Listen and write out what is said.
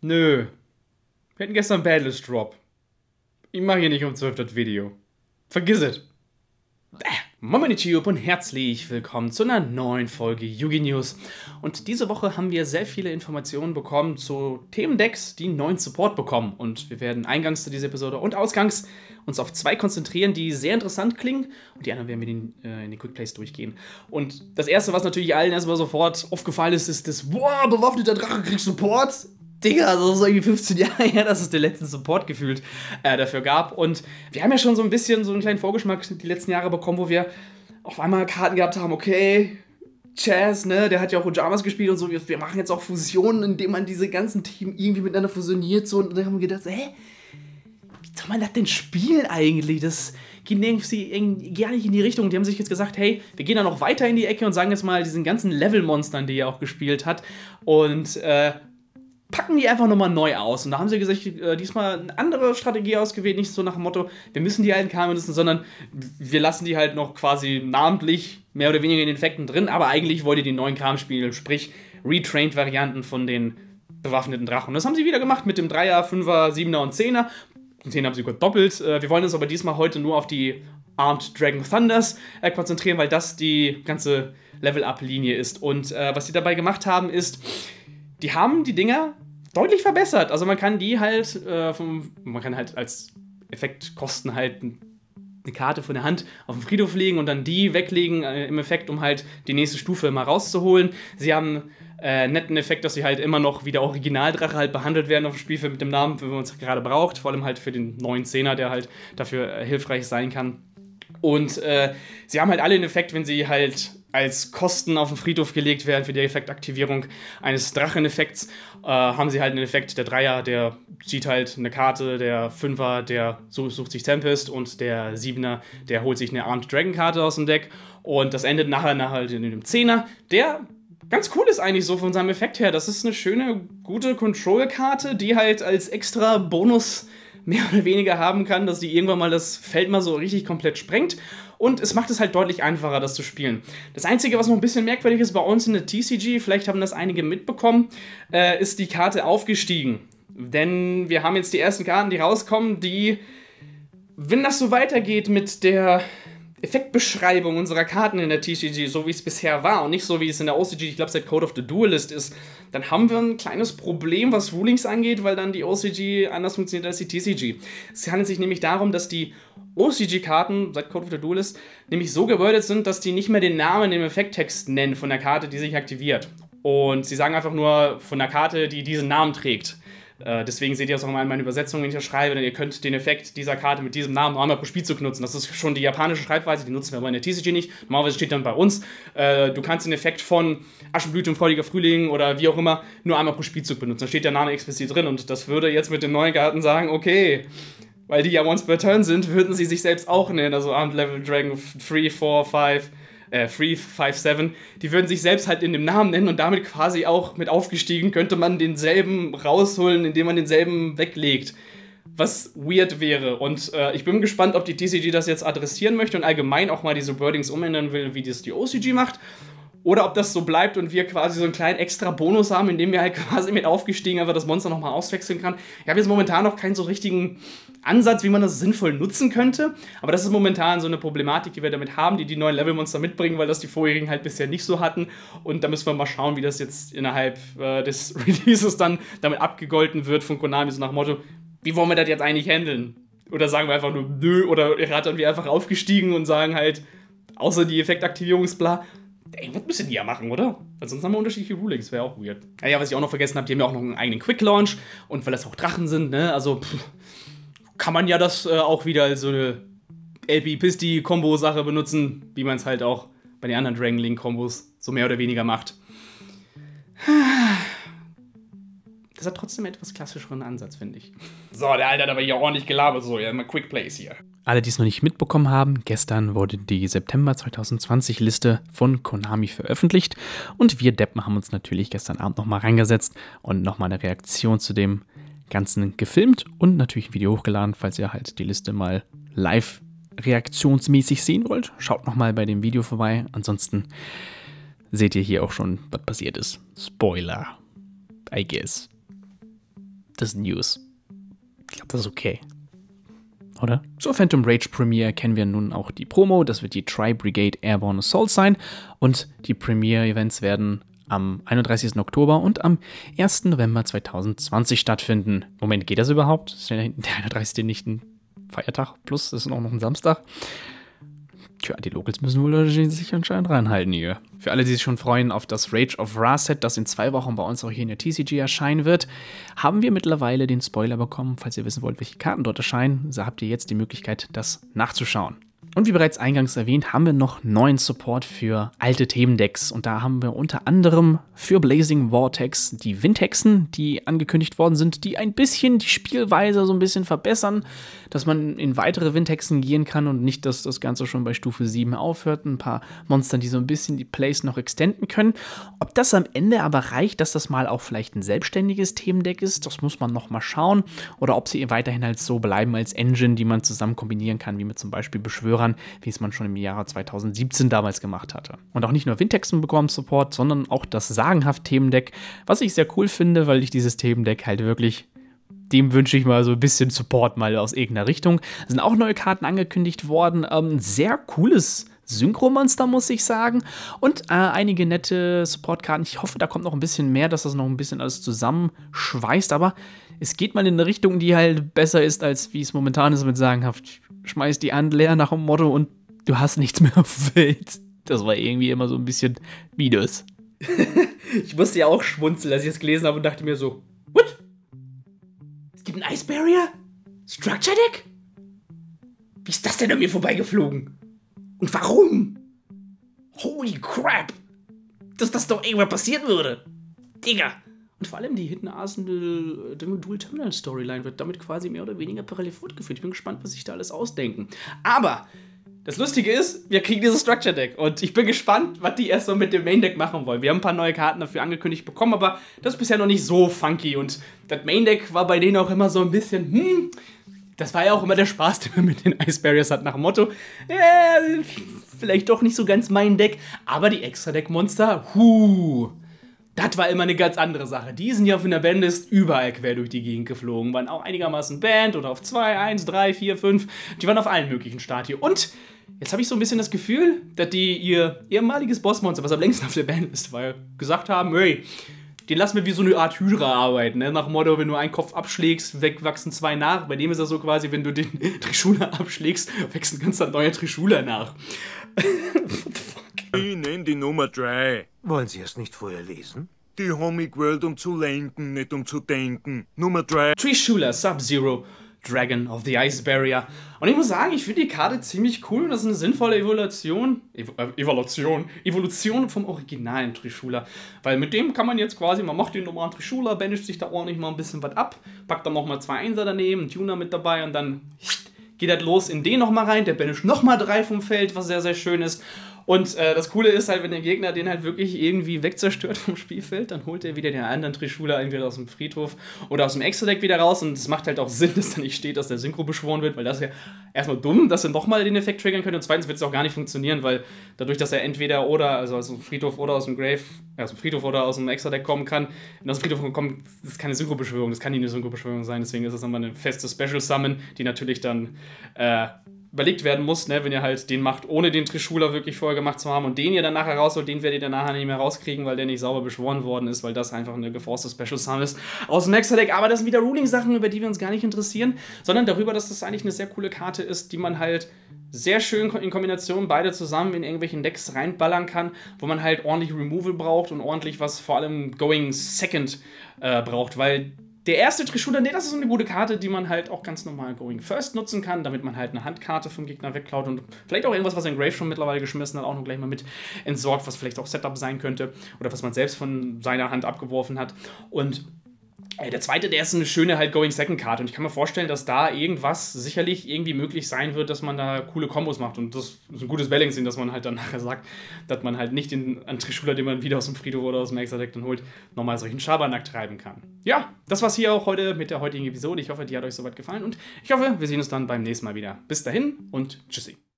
Nö. Wir hatten gestern Badlist Drop. Ich mache hier nicht um 12 das Video. Vergiss es. Moin meine Chiop und herzlich willkommen zu einer neuen Folge Yu-Gi News. Und diese Woche haben wir sehr viele Informationen bekommen zu Themendecks, die neuen Support bekommen. Und wir werden eingangs zu dieser Episode und ausgangs uns auf zwei konzentrieren, die sehr interessant klingen. Und die anderen werden wir in den Quick Plays durchgehen. Und das erste, was natürlich allen erstmal sofort aufgefallen ist, ist das, boah, bewaffneter Drache kriegt Support. Digga, das ist irgendwie 15 Jahre her, dass es den letzten Support gefühlt dafür gab. Und wir haben ja schon so ein bisschen so einen kleinen Vorgeschmack die letzten Jahre bekommen, wo wir auf einmal Karten gehabt haben, okay, Chaz, ne, der hat ja auch Ojamas gespielt und so, wir machen jetzt auch Fusionen, indem man diese ganzen Teams irgendwie miteinander fusioniert. So, und dann haben wir gedacht, hä, wie soll man das denn spielen eigentlich? Das geht irgendwie gar nicht in die Richtung. Die haben sich jetzt gesagt, hey, wir gehen da noch weiter in die Ecke und sagen jetzt mal diesen ganzen Level-Monstern, die er auch gespielt hat. Und packen die einfach nochmal neu aus. Und da haben sie gesagt, diesmal eine andere Strategie ausgewählt, nicht so nach dem Motto, wir müssen die alten Karten benutzen, sondern wir lassen die halt noch quasi namentlich mehr oder weniger in den Effekten drin, aber eigentlich wollt ihr die neuen Karten spielen, sprich Retrained-Varianten von den bewaffneten Drachen. Und das haben sie wieder gemacht mit dem 3er, 5er, 7er und 10er. Den 10er haben sie sogar doppelt. Wir wollen uns aber diesmal heute nur auf die Armed Dragon Thunders konzentrieren, weil das die ganze Level-Up-Linie ist. Und was sie dabei gemacht haben, ist, die haben die Dinger deutlich verbessert. Also man kann die halt, man kann halt als Effektkosten halt eine Karte von der Hand auf den Friedhof legen und dann die weglegen im Effekt, um halt die nächste Stufe mal rauszuholen. Sie haben einen netten Effekt, dass sie halt immer noch wie der Originaldrache halt behandelt werden auf dem Spielfeld mit dem Namen, wenn man es gerade braucht. Vor allem halt für den neuen 10er, der halt dafür hilfreich sein kann. Und sie haben halt alle einen Effekt, wenn sie halt als Kosten auf den Friedhof gelegt werden für die Effektaktivierung eines Dracheneffekts, haben sie halt einen Effekt. Der 3er, der zieht halt eine Karte, der 5er, der sucht sich Tempest und der 7er, der holt sich eine Armed Dragon Karte aus dem Deck und das endet nachher halt in einem 10er, der ganz cool ist eigentlich so von seinem Effekt her. Das ist eine schöne, gute Control-Karte, die halt als extra Bonus mehr oder weniger haben kann, dass die irgendwann mal das Feld mal so richtig komplett sprengt. Und es macht es halt deutlich einfacher, das zu spielen. Das Einzige, was noch ein bisschen merkwürdig ist bei uns in der TCG, vielleicht haben das einige mitbekommen, ist die Karte aufgestiegen. Denn wir haben jetzt die ersten Karten, die rauskommen, die, wenn das so weitergeht mit der Effektbeschreibung unserer Karten in der TCG, so wie es bisher war und nicht so wie es in der OCG, ich glaube seit Code of the Duelist ist, dann haben wir ein kleines Problem, was Rulings angeht, weil dann die OCG anders funktioniert als die TCG. Es handelt sich nämlich darum, dass die OCG-Karten seit Code of the Duelist nämlich so gewordet sind, dass die nicht mehr den Namen im Effekttext nennen von der Karte, die sich aktiviert. Und sie sagen einfach nur von der Karte, die diesen Namen trägt. Deswegen seht ihr das auch mal in meinen Übersetzungen, wenn ich das schreibe, denn ihr könnt den Effekt dieser Karte mit diesem Namen einmal pro Spielzug nutzen. Das ist schon die japanische Schreibweise, die nutzen wir aber in der TCG nicht. Normalerweise steht dann bei uns, du kannst den Effekt von Aschenblüte und Freudiger Frühling oder wie auch immer nur einmal pro Spielzug benutzen. Da steht der Name explizit drin und das würde jetzt mit den neuen Karten sagen, okay, weil die ja once per turn sind, würden sie sich selbst auch nennen, also Armed Level Dragon 3, 4, 5, 3, 5, 7, die würden sich selbst halt in dem Namen nennen und damit quasi auch mit aufgestiegen könnte man denselben rausholen, indem man denselben weglegt. Was weird wäre. Und ich bin gespannt, ob die TCG das jetzt adressieren möchte und allgemein auch mal diese Wordings umändern will, wie das die OCG macht. Oder ob das so bleibt und wir quasi so einen kleinen extra Bonus haben, indem wir halt quasi mit aufgestiegen einfach das Monster nochmal auswechseln kann. Ich habe jetzt momentan noch keinen so richtigen Ansatz, wie man das sinnvoll nutzen könnte. Aber das ist momentan so eine Problematik, die wir damit haben, die neuen Levelmonster mitbringen, weil das die vorherigen halt bisher nicht so hatten. Und da müssen wir mal schauen, wie das jetzt innerhalb des Releases dann damit abgegolten wird von Konami, so nach dem Motto, wie wollen wir das jetzt eigentlich handeln? Oder sagen wir einfach nur, nö, oder rattern wir einfach aufgestiegen und sagen halt, außer die Effektaktivierungsbla, irgendwas müssen die ja machen, oder? Weil sonst haben wir unterschiedliche Rulings, wäre auch weird. Naja, was ich auch noch vergessen habe, die haben ja auch noch einen eigenen Quick-Launch. Und weil das auch Drachen sind, ne, also kann man ja das auch wieder als so eine LP-Pisti-Kombo-Sache benutzen, wie man es halt auch bei den anderen Dragon Link-Kombos so mehr oder weniger macht. Das hat trotzdem einen etwas klassischeren Ansatz, finde ich. So, der Alte hat aber hier ordentlich gelabert, so, ja, mal Quick Plays hier. Alle, die es noch nicht mitbekommen haben, gestern wurde die September 2020 Liste von Konami veröffentlicht und wir Deppen haben uns natürlich gestern Abend nochmal reingesetzt und nochmal eine Reaktion zu dem Ganzen gefilmt und natürlich ein Video hochgeladen, falls ihr halt die Liste mal live reaktionsmäßig sehen wollt. Schaut nochmal bei dem Video vorbei, ansonsten seht ihr hier auch schon, was passiert ist. Spoiler, I guess. das ist News. Ich glaube, das ist okay. Oder? Zur Phantom Rage Premiere kennen wir nun auch die Promo. Das wird die Tri-Brigade Airborne Assault sein. Und die Premiere-Events werden am 31. Oktober und am 1. November 2020 stattfinden. Moment, geht das überhaupt? Ist der 31. nicht ein Feiertag? Plus, das ist auch noch ein Samstag. Tja, die Locals müssen wohl sich anscheinend reinhalten hier. Für alle, die sich schon freuen auf das Rage of Ra Set, das in 2 Wochen bei uns auch hier in der TCG erscheinen wird, haben wir mittlerweile den Spoiler bekommen. Falls ihr wissen wollt, welche Karten dort erscheinen, so habt ihr jetzt die Möglichkeit, das nachzuschauen. Und wie bereits eingangs erwähnt, haben wir noch neuen Support für alte Themendecks. Und da haben wir unter anderem für Blazing Vortex die Windhexen, die angekündigt worden sind, die ein bisschen die Spielweise so ein bisschen verbessern, dass man in weitere Windhexen gehen kann und nicht, dass das Ganze schon bei Stufe 7 aufhört. Ein paar Monster, die so ein bisschen die Plays noch extenden können. Ob das am Ende aber reicht, dass das mal auch vielleicht ein selbstständiges Themendeck ist, das muss man noch mal schauen. Oder ob sie weiterhin halt so bleiben als Engine, die man zusammen kombinieren kann, wie mit zum Beispiel Beschwörern, wie es man schon im Jahre 2017 damals gemacht hatte. Und auch nicht nur Windhexen bekommen Support, sondern auch das sagenhaft Themendeck, was ich sehr cool finde, weil ich dieses Themendeck halt wirklich, dem wünsche ich mal so ein bisschen Support mal aus irgendeiner Richtung. Es sind auch neue Karten angekündigt worden, sehr cooles Synchromonster, muss ich sagen. Und einige nette Supportkarten. Ich hoffe, da kommt noch ein bisschen mehr, dass das noch ein bisschen alles zusammenschweißt, aber es geht mal in eine Richtung, die halt besser ist, als wie es momentan ist mit sagenhaft. Schmeiß die Hand leer nach dem Motto und du hast nichts mehr auf dem Feld. Das war irgendwie immer so ein bisschen Minus. Ich musste ja auch schmunzeln, als ich es gelesen habe und dachte mir so, what? Es gibt ein Ice Barrier? Structure Deck? Wie ist das denn an mir vorbeigeflogen? Und warum? Holy crap! Dass das doch irgendwann passieren würde. Digga! Und vor allem die Hidden Arsenal Dual Terminal Storyline wird damit quasi mehr oder weniger parallel fortgeführt. Ich bin gespannt, was sich da alles ausdenken. Aber das Lustige ist, wir kriegen dieses Structure Deck und ich bin gespannt, was die erst so mit dem Main Deck machen wollen. Wir haben ein paar neue Karten dafür angekündigt bekommen, aber das ist bisher noch nicht so funky und das Main Deck war bei denen auch immer so ein bisschen, das war ja auch immer der Spaß, den man mit den Ice Barriers hat, nach dem Motto, vielleicht doch nicht so ganz mein Deck, aber die Extra-Deck-Monster, das war immer eine ganz andere Sache. Die sind ja auf einer Bandlist überall quer durch die Gegend geflogen. Waren auch einigermaßen Band oder auf 2, 1, 3, 4, 5. Die waren auf allen möglichen Start hier. Und jetzt habe ich so ein bisschen das Gefühl, dass die ihr ehemaliges Bossmonster, was am längsten auf der Bandlist war, gesagt haben, hey, den lassen wir wie so eine Art Hydra arbeiten. Ne? Nach dem Motto, wenn du einen Kopf abschlägst, wachsen 2 nach. Bei dem ist das so quasi, wenn du den Trishula abschlägst, wächst ein ganz neuer Trishula nach. What the fuck? Ich nenne die Nummer 3. Wollen Sie es nicht vorher lesen? Die Homic World, um zu lenken, nicht um zu denken. Nummer 3. Trishula Sub-Zero, Dragon of the Ice Barrier. Und ich muss sagen, ich finde die Karte ziemlich cool und das ist eine sinnvolle Evolution vom originalen Trishula. Weil mit dem kann man jetzt quasi, man macht den normalen Trishula, banisht sich da ordentlich mal ein bisschen was ab, packt dann nochmal 2 Einser daneben, einen Tuner mit dabei und dann geht das los in den nochmal rein, der banisht nochmal 3 vom Feld, was sehr, sehr schön ist. Und das Coole ist halt, wenn der Gegner den halt wirklich irgendwie wegzerstört vom Spielfeld, dann holt er wieder den anderen Trishula entweder aus dem Friedhof oder aus dem Extra-Deck wieder raus. Und es macht halt auch Sinn, dass da nicht steht, dass der Synchro beschworen wird, weil das ist ja erstmal dumm, dass er nochmal den Effekt triggern könnte. Und zweitens wird es auch gar nicht funktionieren, weil dadurch, dass er entweder oder, also aus dem Friedhof oder aus dem Grave, aus dem Friedhof oder aus dem Extra-Deck kommen kann, wenn aus dem Friedhof kommt, das ist keine Synchro-Beschwörung, das kann nie eine Synchro-Beschwörung sein. Deswegen ist das nochmal eine feste Special-Summon, die natürlich dann überlegt werden muss, ne, wenn ihr halt den macht, ohne den Trishula wirklich vorher gemacht zu haben und den ihr dann nachher rausholt, den werdet ihr dann nachher nicht mehr rauskriegen, weil der nicht sauber beschworen worden ist, weil das einfach eine geforste Special Summon ist aus dem Extra-Deck. Aber das sind wieder Ruling-Sachen, über die wir uns gar nicht interessieren, sondern darüber, dass das eigentlich eine sehr coole Karte ist, die man halt sehr schön in Kombination beide zusammen in irgendwelchen Decks reinballern kann, wo man halt ordentlich Removal braucht und ordentlich was vor allem Going Second braucht, weil der erste Trishula, das ist eine gute Karte, die man halt auch ganz normal Going First nutzen kann, damit man halt eine Handkarte vom Gegner wegklaut und vielleicht auch irgendwas, was er in Grave schon mittlerweile geschmissen hat, auch noch gleich mal mit entsorgt, was vielleicht auch Setup sein könnte oder was man selbst von seiner Hand abgeworfen hat. Und der zweite, der ist eine schöne halt Going-Second-Karte und ich kann mir vorstellen, dass da irgendwas sicherlich irgendwie möglich sein wird, dass man da coole Kombos macht und das ist ein gutes Balancing, dass man halt dann nachher sagt, dass man halt nicht den Trishula, den man wieder aus dem Friedhof oder aus dem Extra-Deck dann holt, nochmal solchen Schabernack treiben kann. Ja, das war's hier auch heute mit der heutigen Episode. Ich hoffe, die hat euch soweit gefallen und ich hoffe, wir sehen uns dann beim nächsten Mal wieder. Bis dahin und tschüssi.